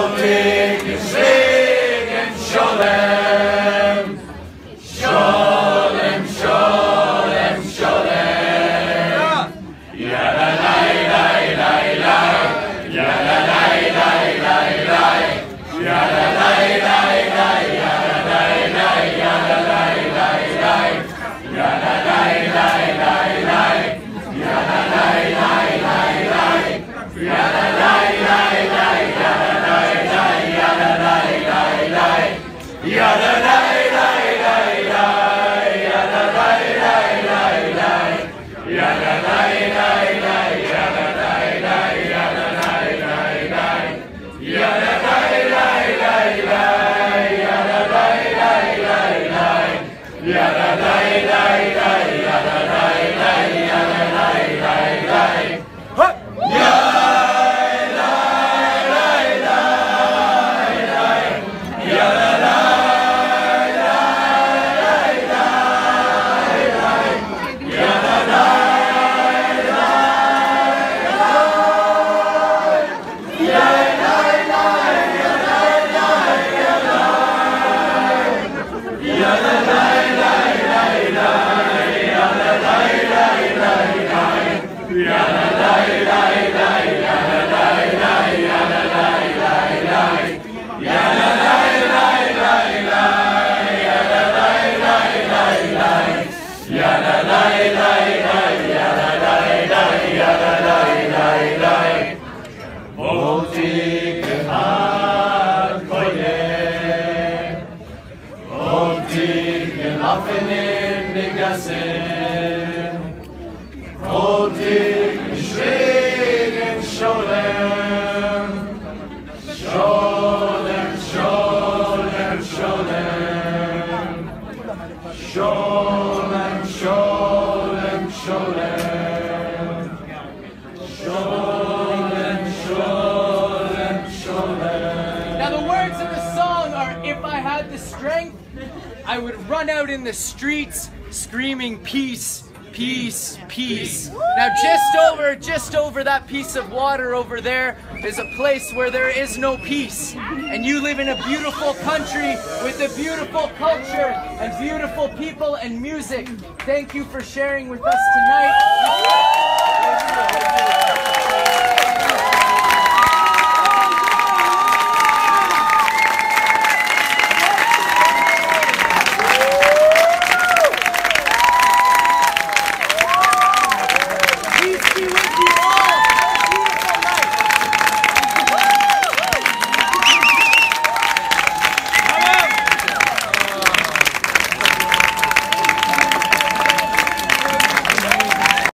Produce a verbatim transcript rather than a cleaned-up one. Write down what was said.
Baltic Segen Sholem, Sholem, Sholem, Sholem. Ya la la la la la, ya la la la la la, ya la la la la, ya la la la, ya la la la la, ya la la la la la, ya la la la la la, ya la la la la, ya la la la, ya la la la la, ya la la la la la, ya la la la la la, ya la la la la, ya la la la, ya la la la la, ya la la la la la, ya la la la la la, ya la la la la, ya la la la, ya la la la la. I would run out in the streets screaming peace, peace, peace. Now just over, just over that piece of water over there is a place where there is no peace. And you live in a beautiful country with a beautiful culture and beautiful people and music. Thank you for sharing with us tonight.